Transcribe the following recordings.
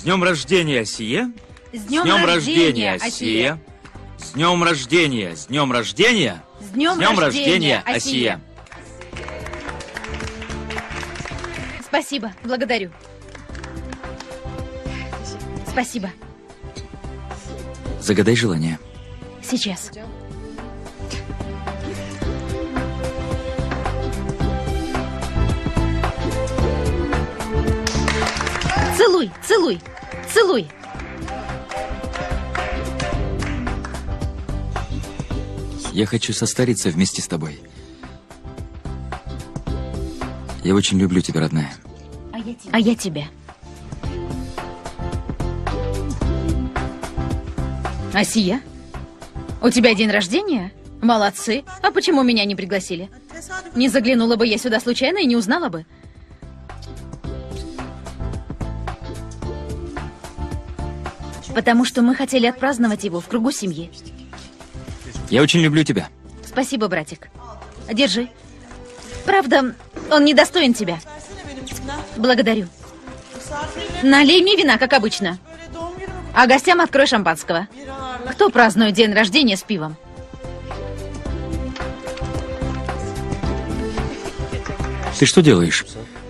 С днем рождения, Асия! С днем рождения, Асия! С днем рождения! С днем рождения! С днем рождения, Асия! Спасибо, благодарю. Спасибо. Загадай желание. Сейчас. Целуй, целуй, целуй. Я хочу состариться вместе с тобой. Я очень люблю тебя, родная. А я тебя. Асия, у тебя день рождения? Молодцы. А почему меня не пригласили? Не заглянула бы я сюда случайно и не узнала бы. Потому что мы хотели отпраздновать его в кругу семьи. Я очень люблю тебя. Спасибо, братик. Держи. Правда, он не достоин тебя. Благодарю. Налей мне вина, как обычно. А гостям открой шампанского. Кто празднует день рождения с пивом? Ты что делаешь?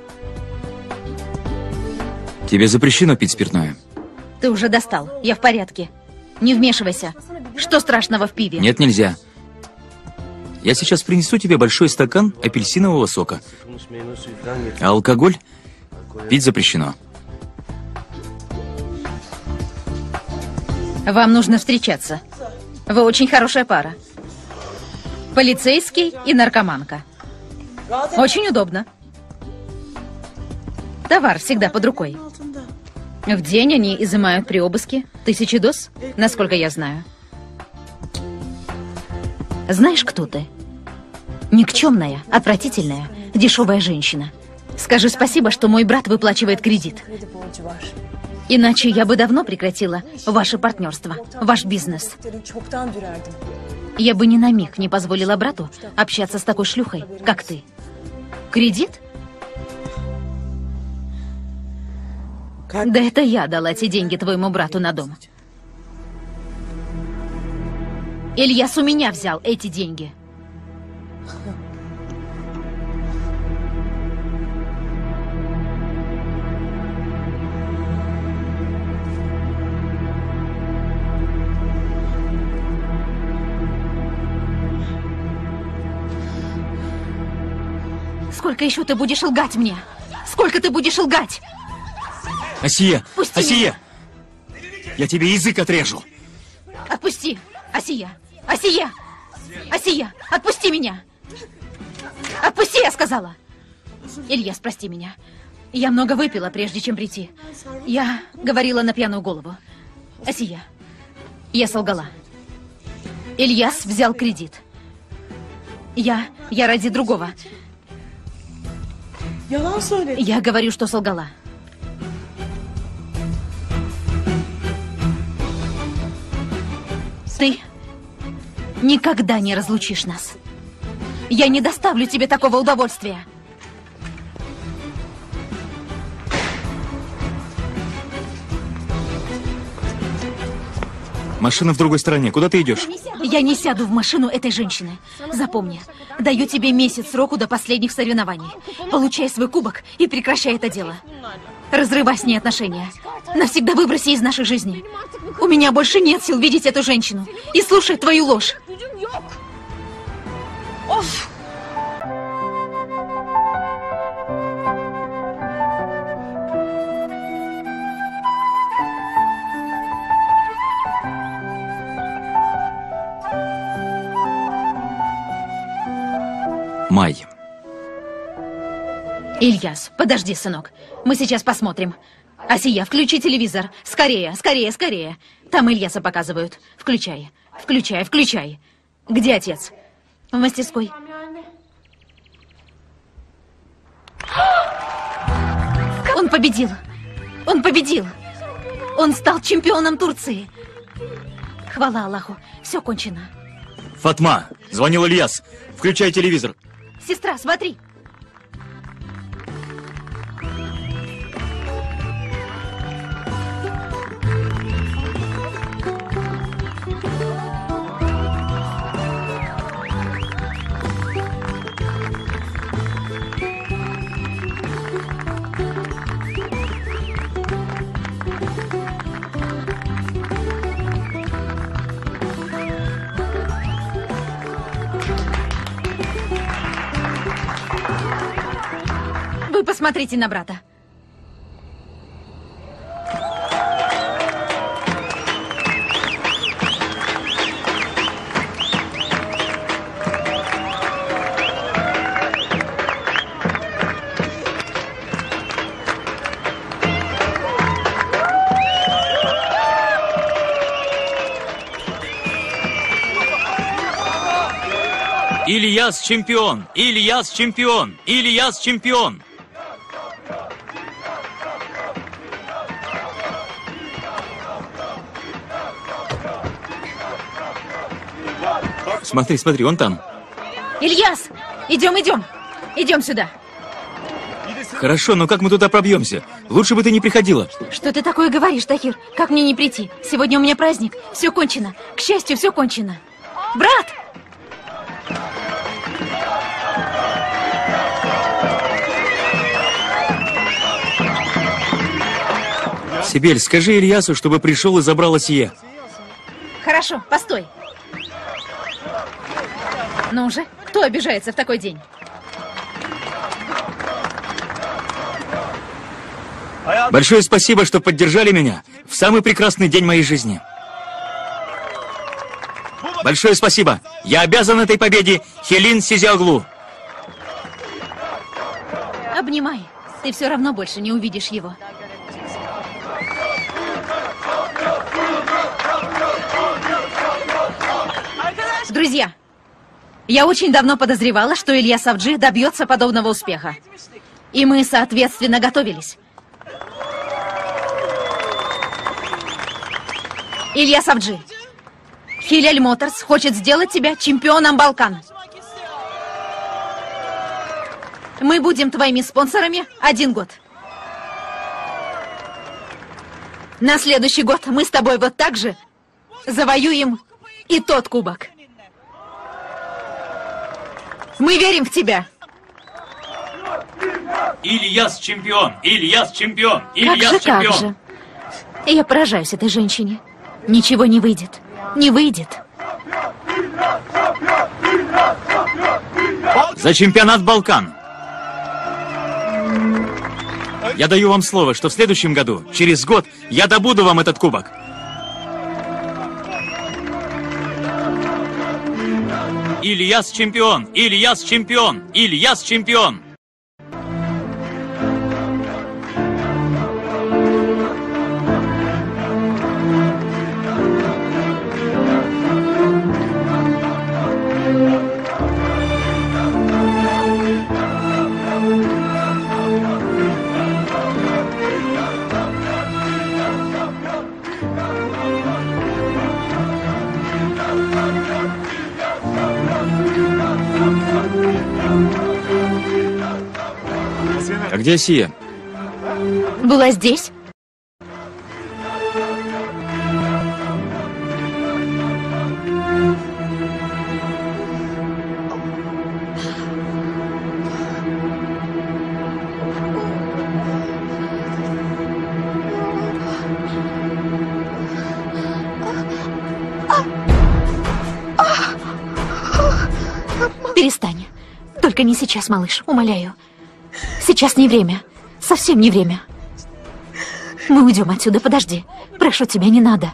Тебе запрещено пить спиртное. Ты уже достал. Я в порядке. Не вмешивайся. Что страшного в пиве? Нет, нельзя. Я сейчас принесу тебе большой стакан апельсинового сока. А алкоголь пить запрещено. Вам нужно встречаться. Вы очень хорошая пара. Полицейский и наркоманка. Очень удобно. Товар всегда под рукой. В день они изымают при обыске 1000 доз, насколько я знаю. Знаешь, кто ты? Никчемная, отвратительная, дешевая женщина. Скажи спасибо, что мой брат выплачивает кредит. Иначе я бы давно прекратила ваше партнерство, ваш бизнес. Я бы ни на миг не позволила брату общаться с такой шлюхой, как ты. Кредит? Да это я дала те деньги твоему брату на дом. Ильяс у меня взял эти деньги. Сколько еще ты будешь лгать мне? Сколько ты будешь лгать? Асия! Пусти Асия! Я тебе язык отрежу! Отпусти! Асия! Асия! Асия! Отпусти меня! Отпусти, я сказала! Ильяс, прости меня. Я много выпила, прежде чем прийти. Я говорила на пьяную голову. Асия, я солгала. Ильяс взял кредит. Я ради другого. Я говорю, что солгала. Ты никогда не разлучишь нас. Я не доставлю тебе такого удовольствия. Машина в другой стороне. Куда ты идешь? Я не сяду в машину этой женщины. Запомни, даю тебе месяц сроку до последних соревнований. Получай свой кубок и прекращай это дело. Разрывай с ней отношения. Навсегда выброси из нашей жизни. У меня больше нет сил видеть эту женщину и слушать твою ложь. Май. Ильяс, подожди, сынок. Мы сейчас посмотрим. Асия, включи телевизор. Скорее, скорее, скорее. Там Ильяса показывают. Включай, включай, включай. Где отец? В мастерской. Он победил. Он победил. Он стал чемпионом Турции. Хвала Аллаху. Все кончено. Фатма, звонил Ильяс. Включай телевизор. Сестра, смотри. Вы посмотрите на брата. Ильяс чемпион! Ильяс чемпион! Ильяс чемпион! Смотри, смотри, он там. Ильяс! Идем, идем! Идем сюда! Хорошо, но как мы туда пробьемся? Лучше бы ты не приходила. Что ты такое говоришь, Тахир? Как мне не прийти? Сегодня у меня праздник. Все кончено. К счастью, все кончено. Брат! Сибель, скажи Ильясу, чтобы пришел и забрал Асие. Хорошо, постой. Ну же, кто обижается в такой день? Большое спасибо, что поддержали меня в самый прекрасный день моей жизни. Большое спасибо. Я обязан этой победе Хелин Сизиоглу. Обнимай. Ты все равно больше не увидишь его. Друзья, я очень давно подозревала, что Илья Савджи добьется подобного успеха. И мы, соответственно, готовились. Илья Савджи, Хиляль Моторс хочет сделать тебя чемпионом Балкан. Мы будем твоими спонсорами 1 год. На следующий год мы с тобой вот так же завоюем и тот кубок. Мы верим в тебя. Ильяс чемпион! Ильяс чемпион! Ильяс чемпион! Как же? Я поражаюсь этой женщине. Ничего не выйдет. Не выйдет. За чемпионат Балкан! Я даю вам слово, что в следующем году, через год, я добуду вам этот кубок. Ильяс чемпион! Ильяс чемпион! Ильяс чемпион! А где Асия? Была здесь? Перестань. Только не сейчас, малыш, умоляю. Сейчас не время. Совсем не время. Мы уйдем отсюда, подожди. Прошу тебя, не надо.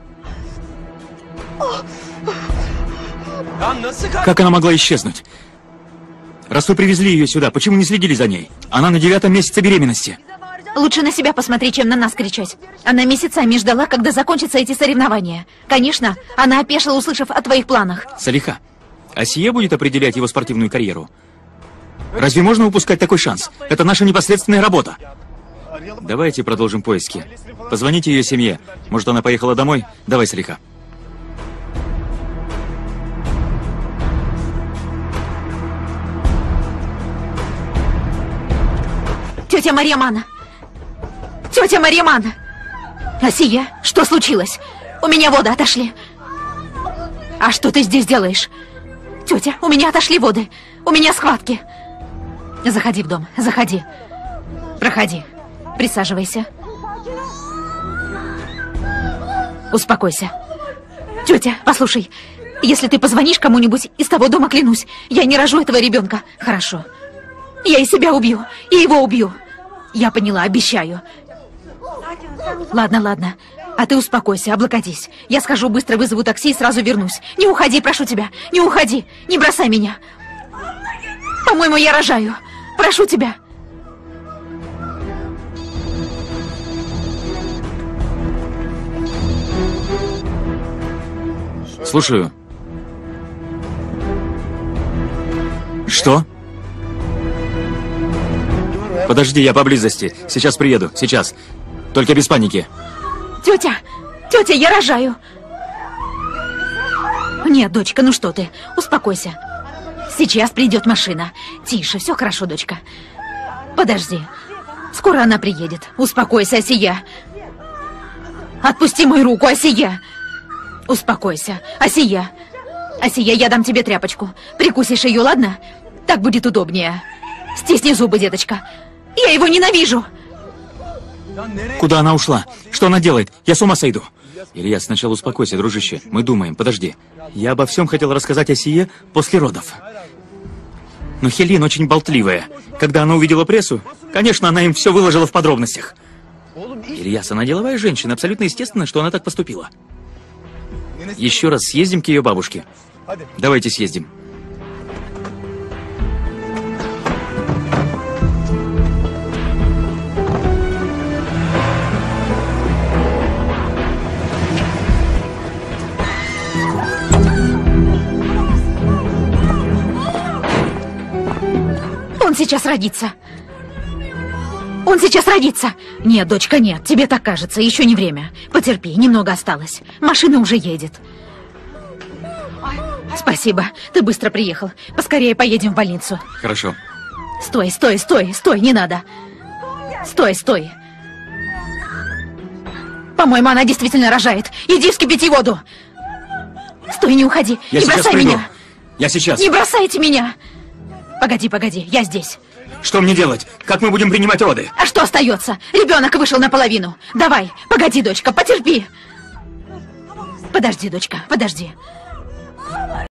Как она могла исчезнуть? Раз вы привезли ее сюда, почему не следили за ней? Она на 9-м месяце беременности. Лучше на себя посмотри, чем на нас кричать. Она месяцами ждала, когда закончатся эти соревнования. Конечно, она опешила, услышав о твоих планах. Салиха, Асия будет определять его спортивную карьеру. Разве можно упускать такой шанс? Это наша непосредственная работа. Давайте продолжим поиски. Позвоните ее семье. Может, она поехала домой? Давай, Салиха. Тетя Мариамана! Тетя Мариамана! Асия, что случилось? У меня воды отошли. А что ты здесь делаешь? Тетя, у меня отошли воды. У меня схватки. Заходи в дом, заходи. Проходи. Присаживайся. Успокойся. Тетя, послушай, если ты позвонишь кому-нибудь из того дома, клянусь, я не рожу этого ребенка. Хорошо. Я и себя убью, и его убью. Я поняла, обещаю. Ладно, ладно. А ты успокойся, облокотись. Я схожу, быстро вызову такси и сразу вернусь. Не уходи, прошу тебя. Не уходи. Не бросай меня. По-моему, я рожаю. Прошу тебя. Слушаю. Что? Подожди, я поблизости. Сейчас приеду. Сейчас. Только без паники. Тетя! Тетя, я рожаю! Нет, дочка, ну что ты? Успокойся. Сейчас придет машина. Тише, все хорошо, дочка. Подожди. Скоро она приедет. Успокойся, Асия. Отпусти мою руку, Асия. Успокойся. Асия. Асия, я дам тебе тряпочку. Прикусишь ее, ладно? Так будет удобнее. Стисни зубы, деточка. Я его ненавижу. Куда она ушла? Что она делает? Я с ума сойду. Илья, сначала успокойся, дружище. Мы думаем, подожди. Я обо всем хотел рассказать Асие после родов. Но Хелин очень болтливая. Когда она увидела прессу, конечно, она им все выложила в подробностях. Ильяс, она деловая женщина, абсолютно естественно, что она так поступила. Еще раз съездим к ее бабушке. Давайте съездим. Он сейчас родится. Он сейчас родится. Нет, дочка, нет. Тебе так кажется. Еще не время. Потерпи, немного осталось. Машина уже едет. Спасибо. Ты быстро приехал. Поскорее поедем в больницу. Хорошо. Стой, стой, стой, стой, не надо. Стой, стой. По-моему, она действительно рожает. Иди вскипяти воду. Стой, не уходи. Я не бросай приду. меня. Я сейчас. Не бросайте меня. Погоди, погоди, я здесь. Что мне делать? Как мы будем принимать роды? А что остается? Ребенок вышел наполовину. Давай, погоди, дочка, потерпи. Подожди, дочка, подожди.